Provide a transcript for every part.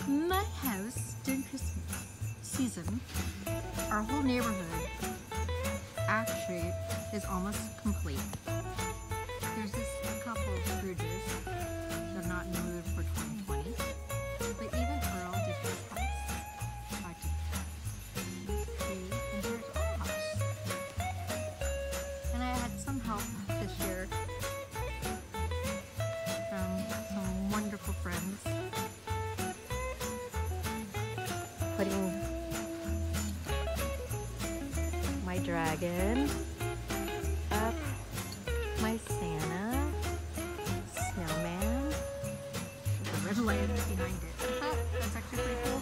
My house during Christmas season, our whole neighborhood actually is almost complete. There's just a couple of Scrooges that are not in the mood for 2020, but even Earl did his house. And here's our house. And I had some help this year from some wonderful friends. Putting my dragon up, my Santa, snowman, with a red lantern behind it. That's actually pretty cool.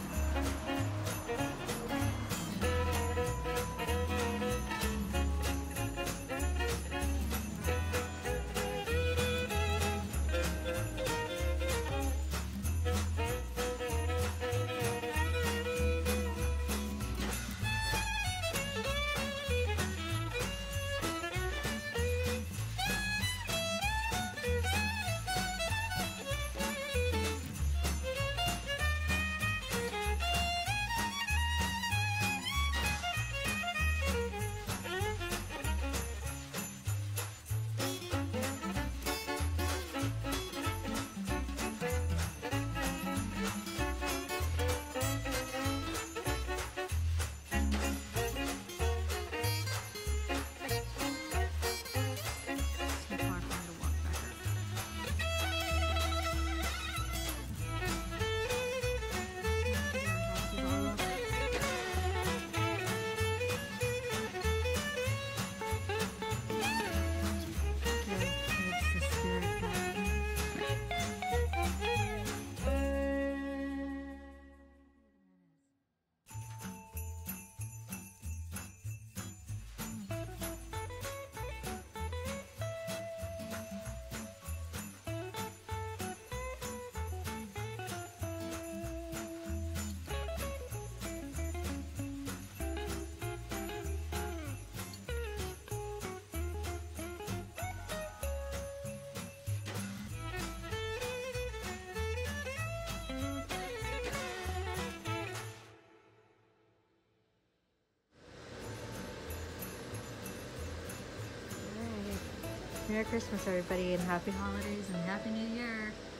Merry Christmas, everybody, and happy holidays and Happy New Year.